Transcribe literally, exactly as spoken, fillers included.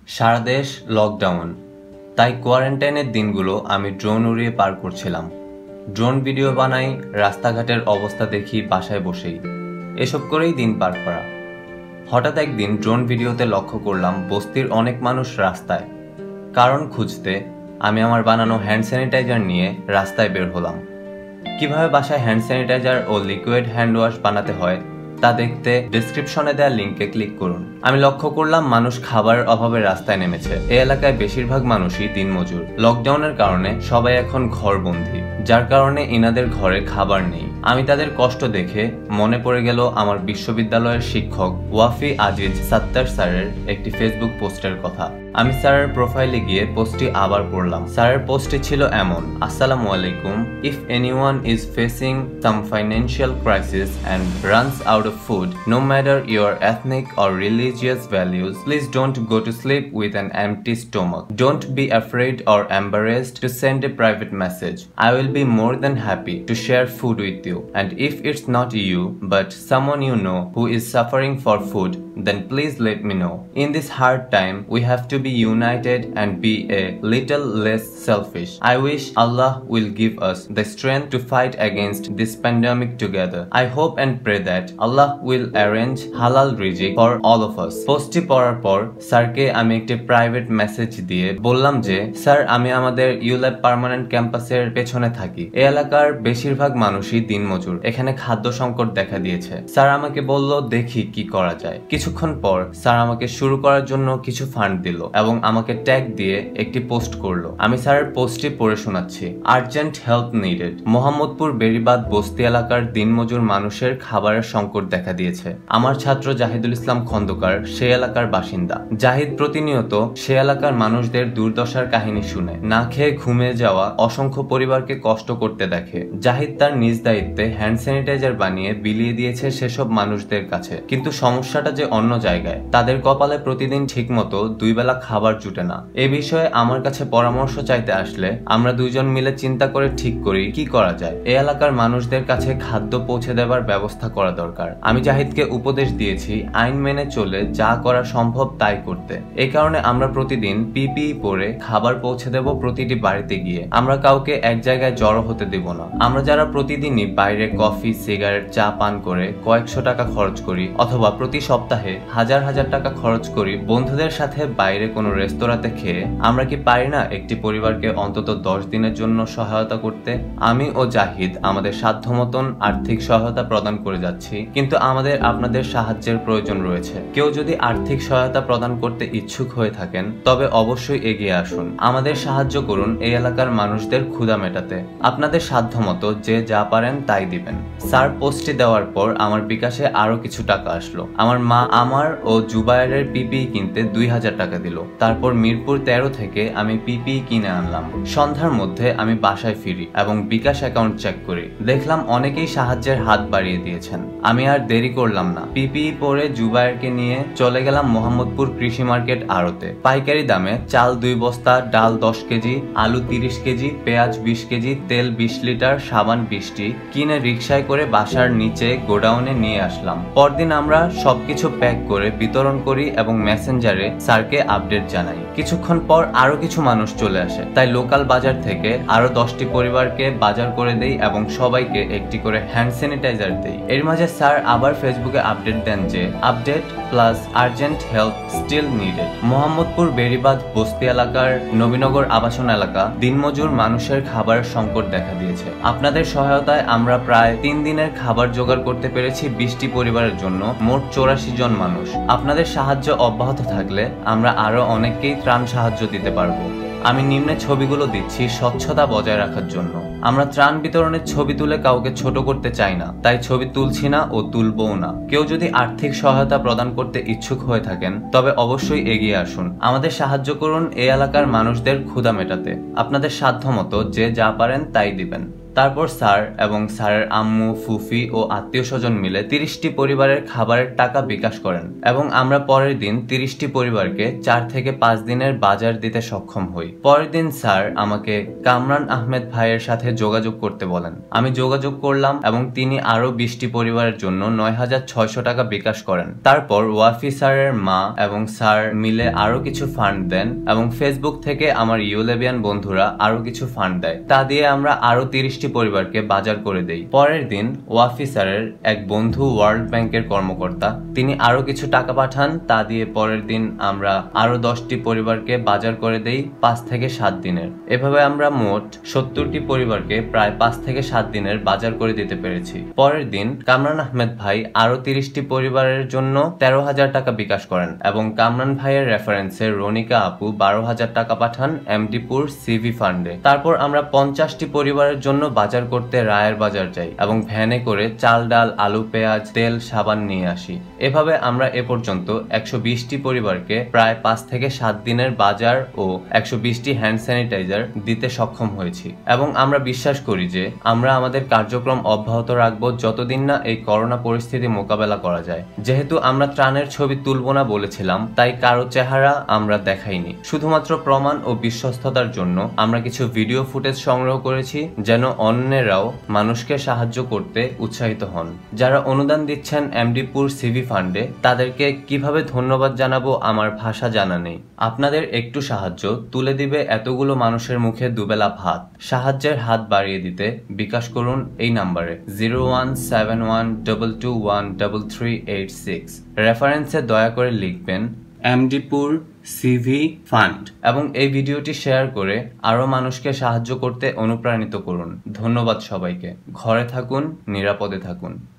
সারা দেশ লকডাউন, তাই কোয়ারেন্টাইনের দিনগুলো আমি ড্রোন উড়িয়ে পার করছিলাম। ড্রোন ভিডিও বানাই, রাস্তাঘাটের অবস্থা দেখি বাসায় বসেই, এসব করেই দিন পার করা। হঠাৎ একদিন ড্রোন ভিডিওতে লক্ষ্য করলাম বস্তির অনেক মানুষ রাস্তায়। কারণ খুঁজতে আমি আমার বানানো হ্যান্ড স্যানিটাইজার নিয়ে রাস্তায় বের হলাম। কিভাবে বাসায় হ্যান্ড স্যানিটাইজার ও লিকুইড হ্যান্ড ওয়াশ বানাতে হয় তা দেখতে ডেসক্রিপশনে দেওয়া লিঙ্কে ক্লিক করুন। আমি লক্ষ্য করলাম মানুষ খাবারের অভাবে রাস্তায় নেমেছে। এই এলাকায় বেশিরভাগ মানুষই দিনমজুর। লকডাউনের কারণে সবাই এখন ঘরবন্দি, যার কারণে ইনাদের ঘরে খাবার নেই। আমি তাদের কষ্ট দেখে মনে পড়ে গেল আমার বিশ্ববিদ্যালয়ের শিক্ষক ওয়াফি আজিজ সাত্তার স্যারের একটি ফেসবুক পোস্টের কথা। আমি স্যারের প্রোফাইলে গিয়ে পোস্টটি আবার পড়লাম। স্যারের পোস্টটি ছিল এমন: আসসালামু আলাইকুম, if anyone is facing some financial crisis and runs out of food, no matter your ethnic or religious values, please don't go to sleep with an empty stomach. Don't be afraid or embarrassed to send a private message. I will be more than happy to share food with you. And if it's not you, but someone you know who is suffering for food, then please let me know. In this hard time, we have to be united and be a little less selfish. I wish Allah will give us the strength to fight against this pandemic together. I hope and pray that Allah will arrange halal রিজিক for all of us. পোস্টটি পড়ার পর স্যারকে আমি একটি private message দিয়ে বললাম যে, স্যার, আমি আমাদের ইউল্যাব পার্মানেন্ট ক্যাম্পাসের পেছনে থাকি। এই এলাকার বেশিরভাগ মানুষই দিনমজুর। এখানে খাদ্য সংকট দেখা দিয়েছে। স্যার আমাকে বলল দেখি কি করা যায়। কিছুক্ষণ পর স্যার আমাকে শুরু করার জন্য কিছু ফান্ড দিল এবং আমাকে ট্যাগ দিয়ে একটি পোস্ট করলো। আমি স্যারের পোস্টটি পড়ে শোনাচ্ছি। Urgent help needed. Mohammadpur Beribadh বস্তি এলাকার দিনমজুর মানুষের খাবারের সংকট দেখা দিয়েছে। আমার ছাত্র জাহিদুল ইসলাম খন্দকার সে এলাকার বাসিন্দা। জাহিদ প্রতিনিয়ত সে এলাকার মানুষদের দুর্দশার কাহিনী শুনে না খেয়ে ঘুমিয়ে যাওয়া অসংখ্য পরিবারকে কষ্ট করতে দেখে। জাহিদ তার নিজ দায়িত্বে হ্যান্ড স্যানিটাইজার বানিয়ে বিলিয়ে দিয়েছে সেসব মানুষদের কাছে। কিন্তু সমস্যাটা যে অন্য জায়গায়। তাদের কপালে প্রতিদিন ঠিকমতো দুই বেলা খাবার জুটে না। এ বিষয়ে আমার কাছে পরামর্শ চাইতে আসলে আমরা দুইজন মিলে চিন্তা করে ঠিক করি কি করা যায়। এই এলাকার মানুষদের কাছে খাদ্য পৌঁছে দেওয়ার ব্যবস্থা করা দরকার। আমি জাহিদকে উপদেশ দিয়েছি আইন মেনে চলে যা করা সম্ভব তাই করতে। এই কারণে আমরা প্রতিদিন পিপিই পরে খাবার পৌঁছে দেব প্রতিটি বাড়িতে গিয়ে। আমরা কাউকে এক জায়গায় জড়ো হতে দেব না। আমরা যারা প্রতিদিনই বাইরে কফি, সিগারেট, চা পান করে কয়েকশো টাকা খরচ করি অথবা প্রতি সপ্তাহে হাজার হাজার টাকা খরচ করি বন্ধুদের সাথে বাইরে কোনো রেস্তোরাঁতে খেয়ে, আমরা কি পারি না একটি পরিবারকে অন্তত দশ দিনের জন্য সহায়তা করতে? আমি ও জাহিদ আমাদের সাধ্য মতন আর্থিক সহায়তা প্রদান করে যাচ্ছি, কিন্তু আমাদের আপনাদের সাহায্যের প্রয়োজন রয়েছে। কেউ যদি আর্থিক সহায়তা প্রদান করতে ইচ্ছুক হয়ে থাকেন তবে অবশ্যই এগিয়ে আসুন। আমাদের সাহায্য করুন এই এলাকার মানুষদের ক্ষুধা মেটাতে। আপনাদের সাধ্যমতো যে যা পারেন তাই দিবেন। স্যার পোস্টটি দেওয়ার পর আমার বিকাশে আরো কিছু টাকা আসলো। আমার মা আমার ও জুবায়েরের পিপিই কিনতে দুই হাজার টাকা দিল। তারপর মিরপুর তেরো থেকে আমি পিপিই কিনে আনলাম। সন্ধ্যার মধ্যে আমি বাসায় ফিরি এবং বিকাশ অ্যাকাউন্ট চেক করি। দেখলাম অনেকেই সাহায্যের হাত বাড়িয়ে দিয়েছেন। আমি আর দেরি করলাম না। পিপিই পরে জুবায়েরকে নিয়ে চলে গেলাম মোহাম্মদপুর কৃষি মার্কেট আড়তে। পাইকারি দামে চাল দুই বস্তা, ডাল দশ কেজি, আলু তিরিশ কেজি, পেঁয়াজ বিশ কেজি, তেল বিশ লিটার, সাবান বিশটি কিনে রিক্সায় করে বাসার নিচে গোডাউনে নিয়ে আসলাম। পরদিন আমরা সবকিছু প্যাক করে বিতরণ করি এবং মেসেঞ্জারে স্যারকে আপডেট জানাই। কিছুক্ষণ পর আরো কিছু মানুষ চলে আসে, তাই লোকাল বাজার থেকে আরো দশটি পরিবারকে বাজার করে দেই এবং সবাইকে একটি করে হ্যান্ড স্যানিটাইজার দেই। এর মাঝে স্যার আবার ফেসবুকে আপডেট দেন যে update plus urgent help still needed. Mohammadpur Beribadh বস্তি এলাকার নবীনগর আবাসন এলাকা দিনমজুর মানুষের খাবারের সংকট দেখা দিয়েছে। আপনাদের সহায়তায় আমরা প্রায় তিন দিনের খাবার জোগাড় করতে পেরেছি বিশটি পরিবারের জন্য, মোট চৌরাশি জন মানুষ। আপনাদের সাহায্য অব্যাহত থাকলে আমরা আরো অনেককেই ত্রাণ সাহায্য দিতে পারবো। আমি নিম্নে ছবিগুলো দিচ্ছি স্বচ্ছতা বজায় রাখার জন্য। আমরা ত্রাণ বিতরণের ছবি তুলে কাউকে ছোট করতে চাই না, তাই ছবি তুলছি না ও তুলবও না। কেউ যদি আর্থিক সহায়তা প্রদান করতে ইচ্ছুক হয়ে থাকেন তবে অবশ্যই এগিয়ে আসুন। আমাদের সাহায্য করুন এই এলাকার মানুষদের ক্ষুধা মেটাতে। আপনাদের সাধ্যমতো যে যা পারেন তাই দিবেন। তারপর স্যার এবং স্যারের আম্মু, ফুফি ও আত্মীয় স্বজন মিলে তিরিশটি পরিবারের খাবারের টাকা বিকাশ করেন এবং আমরা পরের দিন তিরিশটি পরিবারকে চার থেকে পাঁচ দিনের বাজার দিতে সক্ষম হই। পরের দিন স্যার আমাকে কামরান আহমেদ ভাইয়ের সাথে সাথে যোগাযোগ করতে বলেন। আমি যোগাযোগ করলাম এবং তিনি আরো বিশটি পরিবারের জন্য নয় হাজার ছয়শো টাকা বিকাশ করেন। তারপর ওয়াফি স্যারের মা এবং স্যার মিলে আরো কিছু ফান্ড দেন এবং ফেসবুক থেকে আমার ইউলেবিয়ান বন্ধুরা আরো কিছু ফান্ড দেয়। তা দিয়ে আমরা আরো তিরিশটি পরিবারকে বাজার করে দেই। পরের দিন ওয়াফি স্যারের এক বন্ধু ওয়ার্ল্ড ব্যাংকের কর্মকর্তা, তিনি আরো কিছু টাকা পাঠান। তা দিয়ে পরের দিন আমরা আরো দশটি পরিবারকে বাজার করে দেই পাঁচ থেকে সাত দিনের। এভাবে আমরা মোট সত্তরটি পরিবারকে প্রায় পাঁচ থেকে সাত দিনের বাজার করে দিতে পেরেছি। পরের দিন কামরান আহমেদ ভাই আরো তিরিশটি পরিবারের জন্য তেরো হাজার টাকা বিকাশ করেন এবং কামরান ভাইয়ের রেফারেন্সে রনিকা আপু বারো হাজার টাকা পাঠান এমডিপুর সিভি ফান্ডে। তারপর আমরা পঞ্চাশটি পরিবারের জন্য বাজার করতে রায়ের বাজার যাই এবং ভ্যানে করে চাল, ডাল, আলু, পেঁয়াজ, তেল, সাবান নিয়ে আসি। এভাবে আমরা এ পর্যন্ত একশো বিশটি পরিবারকে প্রায় পাঁচ থেকে সাত দিনের বাজার ও একশো বিশটি হ্যান্ড স্যানিটাইজার দিতে সক্ষম হয়েছি এবং আমরা বিশ্বাস করি যে আমরা আমাদের কার্যক্রম অব্যাহত রাখবো যতদিন না এই করোনা পরিস্থিতি মোকাবেলা করা যায়। যেহেতু আমরা ত্রাণের ছবি তুলব না বলেছিলাম, তাই কারো চেহারা আমরা দেখাইনি। শুধুমাত্র প্রমাণ ও বিশ্বস্ততার জন্য আমরা কিছু ভিডিও ফুটেজ সংগ্রহ করেছি যেন অন্যরাও মানুষকে সাহায্য করতে উৎসাহিত হন। যারা অনুদান দিচ্ছেন এমডিপুর সিভি ফান্ডে, তাদেরকে কিভাবে ধন্যবাদ জানাবো আমার ভাষা জানা নেই। আপনাদের একটু সাহায্য তুলে দিবে এতগুলো মানুষের মুখে দুবেলা ভাত। সাহায্যের হাত বাড়িয়ে দিতে বিকাশ করুন এই নাম্বারে zero one seven one double two one double three eight six. রেফারেন্সে দয়া করে লিখবেন এমডিপুর সিভি ফান্ড এবং এই ভিডিওটি শেয়ার করে আরো মানুষকে সাহায্য করতে অনুপ্রাণিত করুন। ধন্যবাদ সবাইকে। ঘরে থাকুন, নিরাপদে থাকুন।